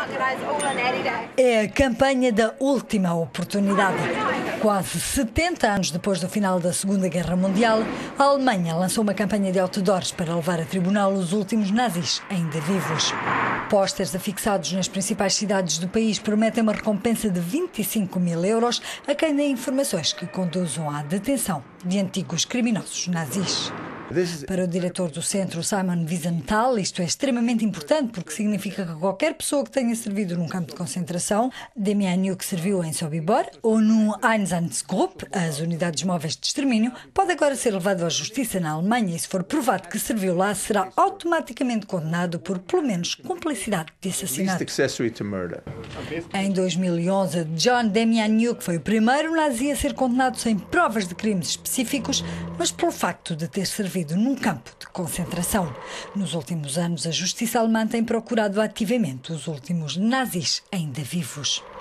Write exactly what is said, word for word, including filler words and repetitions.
É a campanha da última oportunidade. Quase setenta anos depois do final da Segunda Guerra Mundial, a Alemanha lançou uma campanha de outdoors para levar a tribunal os últimos nazis ainda vivos. Pósteres afixados nas principais cidades do país prometem uma recompensa de vinte e cinco mil euros a quem dê informações que conduzam à detenção de antigos criminosos nazis. Para o diretor do centro, Simon Wiesenthal, isto é extremamente importante porque significa que qualquer pessoa que tenha servido num campo de concentração, Demjanjuk serviu em Sobibor, ou no Einsatzgruppe, as unidades móveis de extermínio, pode agora ser levado à justiça na Alemanha e, se for provado que serviu lá, será automaticamente condenado por, pelo menos, cumplicidade de assassinato. Em dois mil e onze, John Demjanjuk foi o primeiro nazi a ser condenado sem provas de crimes específicos, mas pelo facto de ter servido num campo de concentração. Nos últimos anos, a justiça alemã tem procurado ativamente os últimos nazis ainda vivos.